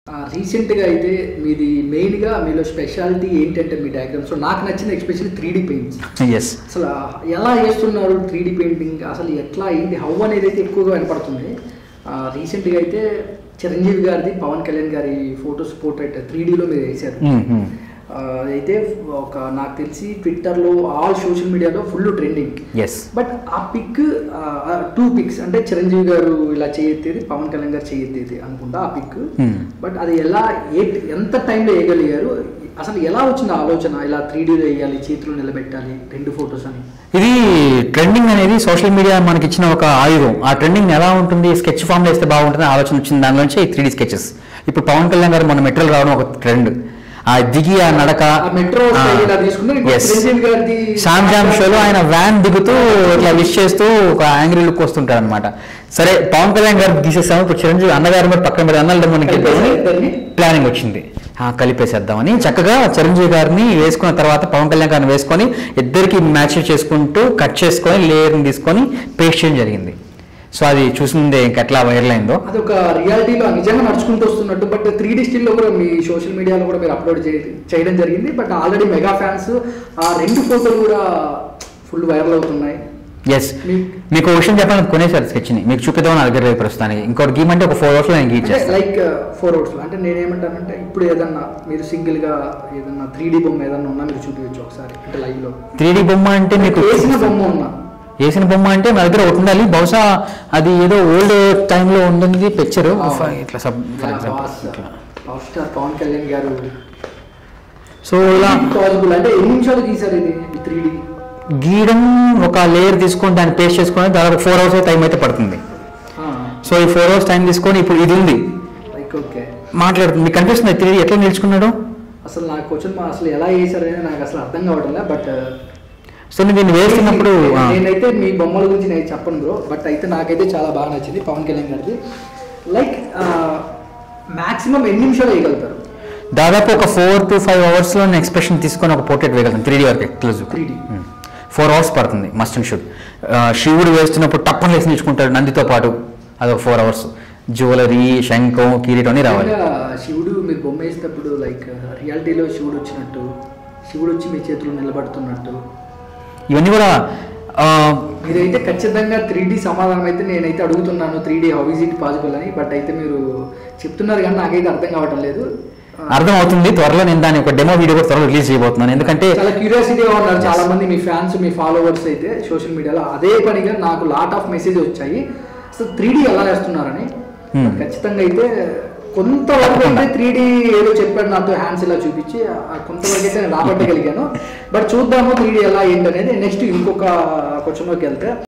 రీసెంట్‌గా అయితే మీది మెయిన్‌గా మీలో స్పెషాలిటీ ఏంటంటే మీ డయాగ్రామ్స్‌లో నాకు నచ్చింది ఎస్పెషల్లీ 3D పెయింట్స్. యెస్. అసలు ఎలా చేస్తున్నారు 3D పెయింటింగ్? అసలు ఎట్లా ఏంటి? హౌ అనేది అయితే ఎక్కువగా వినపడుతుంది. రీసెంట్‌గా అయితే చిరంజీవి గారిది, పవన్ కళ్యాణ్ గారి ఫోటోస్ పోర్ట్రైట్ 3Dలో మీరు వేశారు. అయితే ఒక నాకు తెలిసి ట్విట్టర్లో ఆల్ సోషల్ మీడియాలో ఫుల్ ట్రెండింగ్. బట్ ఆ పిక్ 2 పిక్స్ అంటే చిరంజీవి గారు ఇలా చేయెత్తేది, పవన్ కళ్యాణ్ గారు చేయెత్తేది అనుకుంటా ఆ పిక్. బట్ అది ఎలా ఎంత టైంలో వేయగలిగారు? అసలు ఎలా వచ్చింది ఆలోచన ఇలా 3Dలో వేయాలి, చేతిలో నిలబెట్టాలి 2 ఫొటోస్ అని? ఇది ట్రెండింగ్ అనేది సోషల్ మీడియా మనకి ఇచ్చిన ఒక ఆయుధం. ఆ ట్రెండింగ్ ఎలా ఉంటుంది, స్కెచ్ ఫామ్లో వేస్తే బాగుంటుంది ఆలోచన వచ్చింది. దానిలోంచి 3D స్కెచెస్. ఇప్పుడు పవన్ కళ్యాణ్ గారు మన మెట్రోలు రావడం ఒక ట్రెండ్. ఆ దిగి ఆ నడక, శామ్ షోలో ఆయన వ్యాన్ దిగుతూ ఇట్లా విష్ చేస్తూ ఒక యాంగ్రీ లుక్ వస్తుంటారు అనమాట. సరే పవన్ కళ్యాణ్ గారు గీసేస్తాము, ఇప్పుడు చిరంజీవి అన్నగారు మరి పక్కన పెట్టి అన్నలు మనకి ప్లానింగ్ వచ్చింది. కలిపేసేద్దామని చక్కగా చిరంజీవి గారిని వేసుకున్న తర్వాత పవన్ కళ్యాణ్ గారిని వేసుకొని ఇద్దరికి మ్యాచ్ చేసుకుంటూ కట్ చేసుకొని లేయర్ని తీసుకొని పేస్ట్ చేయడం జరిగింది. సో అది చూసిందే ఇంకెట్లా వైరల్ అయిందో. అది ఒక రియాలిటీలో నిజంగా నడుచుకుంటూ వస్తున్నట్టు. బట్ 3D స్టిల్లో కూడా మీ సోషల్ మీడియాలో కూడా మీరు అప్లోడ్ చేయడం జరిగింది. బట్ ఆల్రెడీ మెగా ఫ్యాన్స్ ఆ 2 ఫోటోలు కూడా ఫుల్ వైరల్ అవుతున్నాయి. ఎస్, మీకు విషయం చెప్పాలని కొనేసారు స్కెచ్ని, మీకు చూపిద్దామని నా దగ్గర ప్రస్తుతానికి. ఇంకోటి గీమంటే ఒక 4 అవర్స్లో నేను గీచేస్తాను. లైక్ 4 అవర్స్లో అంటే నేనేమంటానంటే ఇప్పుడు ఏదన్నా మీరు సింగిల్గా ఏదన్నా 3D బొమ్మ ఏదన్నా ఉన్నా మీరు చూపించవచ్చు ఒకసారి, అంటే లైవ్లో. 3D బొమ్మ అంటే మీకు వేసిన బొమ్మ అంటే నా దగ్గర ఒకటి ఉండాలి. బహుశా అది ఏదో ఓల్డ్ టైంలో ఉంటుంది పిక్చర్. ఇట్లా పవన్ కళ్యాణ్ గారు. సో ఇలా పాసిబుల్ అంటే ఎన్ని నిమిషాలు గీసారు ఇది 3D? గీయడం ఒక లేయర్ తీసుకొని దాన్ని పేస్ట్ చేసుకొని దాదాపు 4 అవర్స్ టైం అయితే పడుతుంది. సో ఈ 4 అవర్స్ టైం తీసుకొని ఇప్పుడు ఇది ఉంది మాట్లాడుతుంది. మీకు కనిపిస్తుంది 3D ఎట్లా నేర్చుకున్నాడు? అసలు నాకు క్వశ్చన్ అసలు ఎలా వేసారు అనేది నాకు అసలు అర్థం కావట్లే. బట్ సో నేను వేస్తున్నప్పుడు నేనైతే మీ బొమ్మల గురించి నేను చెప్పను బ్రో. బట్ అయితే నాకైతే చాలా బాగా నచ్చింది పవన్ కళ్యాణ్ గారిది. లైక్ మాక్సిమం ఎన్ని నిమిషాలు వేయగలుగుతారు? దాదాపు ఒక 4 to 5 అవర్స్లో నేను ఎక్స్ప్రెషన్ తీసుకొని ఒక పోర్ట్రేట్ వేయగలుగుతాను 3D వరకు. క్లోజ్ 4 అవర్స్ పడుతుంది మస్ట్ అండ్ షుడ్. శివుడు వేస్తున్నప్పుడు టప్పని వేసి నేర్చుకుంటాడు నందితో పాటు, అదొక 4 అవర్స్. జ్యువెలరీ, శంఖం, కిరీటం అన్ని రావాలి. శివుడు మీరు బొమ్మ వేసేటప్పుడు లైక్ రియాలిటీలో శివుడు వచ్చినట్టు, శివుడు వచ్చి మీ చేతిలో నిలబడుతున్నట్టు, ఇవన్నీ కూడా మీరైతే ఖచ్చితంగా 3D సమాధానం అయితే నేనైతే అడుగుతున్నాను 3D how is it possible అని. బట్ అయితే మీరు చెప్తున్నారు కానీ నాకైతే అర్థం కావటం లేదు. అర్థం అవుతుంది త్వరలో. నేను దాని ఒక డెమో వీడియో కూడా త్వరలో రిలీజ్ చేయబోతున్నాను. ఎందుకంటే చాలా క్యూరియాసిటీగా ఉన్నారు చాలా మంది మీ ఫ్యాన్స్, మీ ఫాలోవర్స్ అయితే సోషల్ మీడియాలో. అదే పనిగా నాకు లాట్ ఆఫ్ మెసేజ్ వచ్చాయి అసలు 3D ఎలా వేస్తున్నారని. ఖచ్చితంగా అయితే కొంతవరకు అయితే 3D ఏదో చెప్పాడు నాతో హ్యాండ్స్ ఇలా చూపించి, కొంతవరకు అయితే నేను రాబట్టగలిగాను. బట్ చూద్దాము 3D ఎలా ఏంటనేది నెక్స్ట్ ఇంకొక క్వశ్చన్లోకి వెళ్తే.